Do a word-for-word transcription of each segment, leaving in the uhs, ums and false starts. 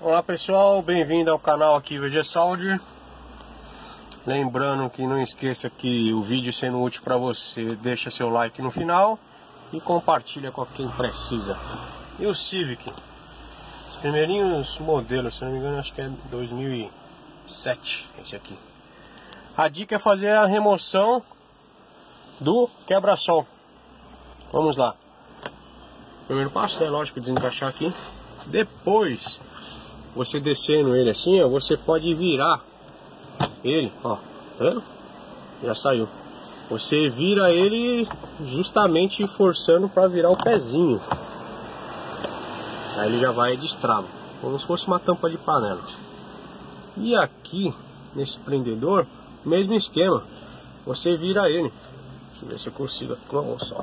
Olá pessoal, bem-vindo ao canal aqui V G Solder. Lembrando que não esqueça que o vídeo sendo útil para você, deixa seu like no final e compartilha com quem precisa. E o Civic, os primeirinhos modelos, se não me engano, acho que é dois mil e sete esse aqui. A dica é fazer a remoção do quebra-sol. Vamos lá. Primeiro passo é lógico desencaixar aqui. Depois, você descendo ele assim, ó, você pode virar ele, ó, tá vendo? Já saiu. Você vira ele justamente forçando para virar o pezinho. Aí ele já vai e destrava, como se fosse uma tampa de panela. E aqui, nesse prendedor, mesmo esquema. Você vira ele. Deixa eu ver se eu consigo com a mão só.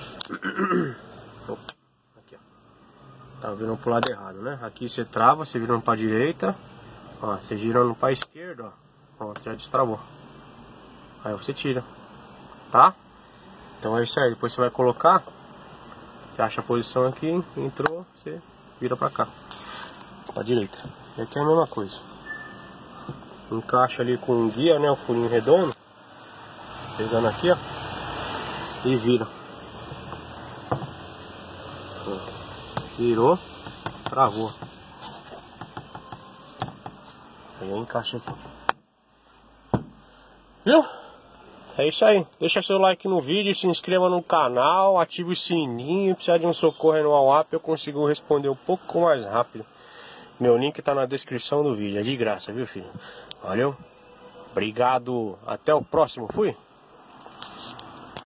Aqui, ó. Tá virando pro lado errado, né? Aqui você trava, você virando pra direita. Ó, você girando pra esquerda, ó. Pronto, já destravou. Aí você tira, tá? Então é isso aí. Depois você vai colocar. Você acha a posição aqui, entrou, você vira pra cá, pra direita. E aqui é a mesma coisa. Encaixa ali com o guia, né? O furinho redondo. Pegando aqui, ó. E vira. Virou, travou. Aí encaixa aqui. Viu? É isso aí. Deixa seu like no vídeo, se inscreva no canal, ative o sininho. Se precisar de um socorro no WhatsApp, eu consigo responder um pouco mais rápido. Meu link tá na descrição do vídeo. É de graça, viu, filho? Valeu. Obrigado. Até o próximo. Fui.